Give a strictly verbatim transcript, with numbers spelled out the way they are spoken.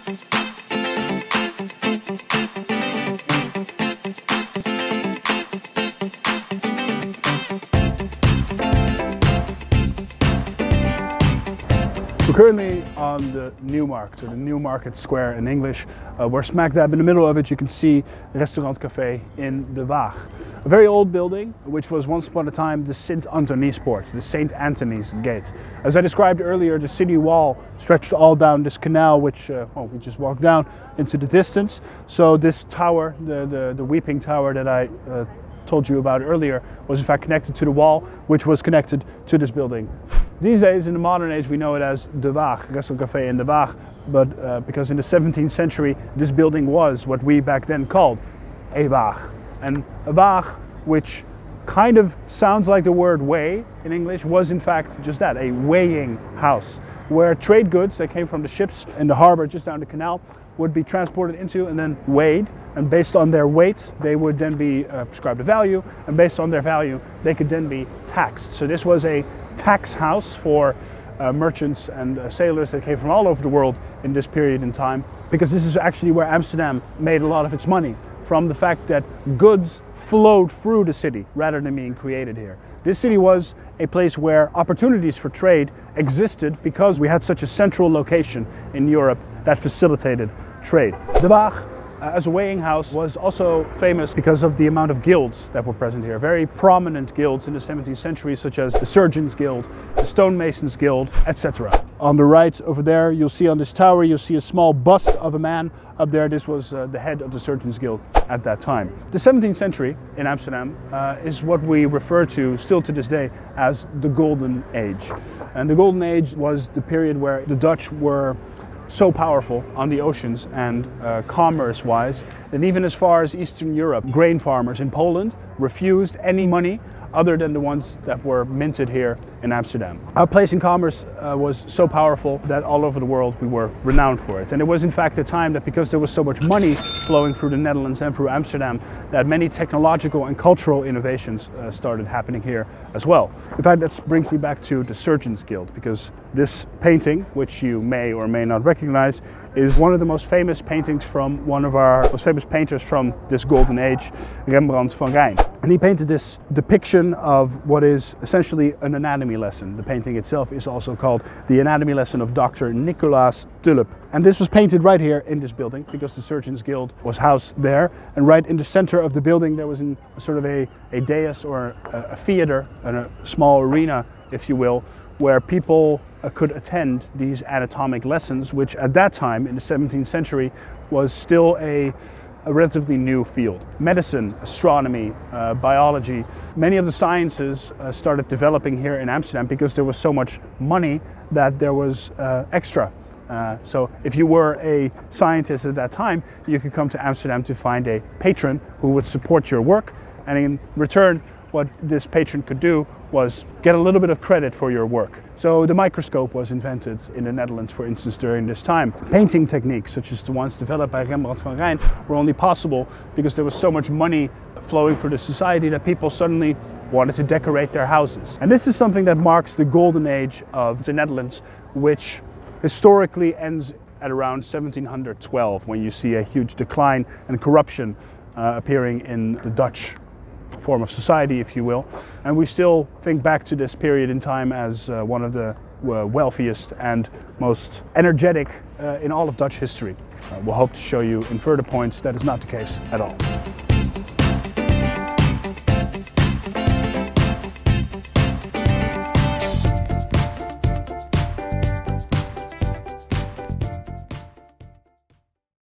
We're currently on the Newmarkt, or the Newmarket Square in English. Uh, we're smack dab in the middle of it. You can see Restaurant Café in de Waag. A very old building, which was once upon a time the Sint Antoniespoort, the Saint Anthony's Gate. As I described earlier, the city wall stretched all down this canal, which uh, well, we just walked down into the distance. So this tower, the, the, the Weeping Tower that I uh, told you about earlier, was in fact connected to the wall, which was connected to this building. These days, in the modern age, we know it as De Waag, Restaurant Café in de Waag, but uh, because in the seventeenth century, this building was what we back then called a waag. And a waag, which kind of sounds like the word weigh in English, was in fact just that, a weighing house, where trade goods that came from the ships in the harbor just down the canal would be transported into and then weighed, and based on their weight they would then be uh, prescribed a value, and based on their value they could then be taxed. So this was a tax house for uh, merchants and uh, sailors that came from all over the world in this period in time, because this is actually where Amsterdam made a lot of its money, from the fact that goods flowed through the city rather than being created here. This city was a place where opportunities for trade existed because we had such a central location in Europe that facilitated trade. De Waag, uh, as a weighing house, was also famous because of the amount of guilds that were present here. Very prominent guilds in the seventeenth century, such as the Surgeons Guild, the Stonemasons Guild, et cetera. On the right over there, you'll see on this tower, you'll see a small bust of a man up there. This was uh, the head of the Surgeons Guild at that time. The seventeenth century in Amsterdam uh, is what we refer to still to this day as the Golden Age. And the Golden Age was the period where the Dutch were so powerful on the oceans and uh, commerce-wise, that even as far as Eastern Europe, grain farmers in Poland refused any money other than the ones that were minted here in Amsterdam. Our place in commerce uh, was so powerful that all over the world we were renowned for it. And it was in fact a time that, because there was so much money flowing through the Netherlands and through Amsterdam, that many technological and cultural innovations uh, started happening here as well. In fact, that brings me back to the Surgeons Guild, because this painting, which you may or may not recognize, is one of the most famous paintings from one of our most famous painters from this golden age, Rembrandt van Rijn. And he painted this depiction of what is essentially an anatomy lesson. The painting itself is also called The Anatomy Lesson of Doctor Nicolaas Tulp. And this was painted right here in this building, because the Surgeons Guild was housed there. And right in the center of the building there was in sort of a, a dais, or a, a theater, and a small arena, if you will, where people uh, could attend these anatomic lessons, which at that time in the seventeenth century was still a, a relatively new field. Medicine, astronomy, uh, biology, many of the sciences uh, started developing here in Amsterdam because there was so much money that there was uh, extra. Uh, so if you were a scientist at that time, you could come to Amsterdam to find a patron who would support your work, and in return what this patron could do was get a little bit of credit for your work. So the microscope was invented in the Netherlands, for instance, during this time. Painting techniques, such as the ones developed by Rembrandt van Rijn, were only possible because there was so much money flowing through the society that people suddenly wanted to decorate their houses. And this is something that marks the golden age of the Netherlands, which historically ends at around seventeen twelve, when you see a huge decline and corruption uh, appearing in the Dutch form of society, if you will. And we still think back to this period in time as uh, one of the uh, wealthiest and most energetic uh, in all of Dutch history. Uh, we'll hope to show you in further points that is not the case at all.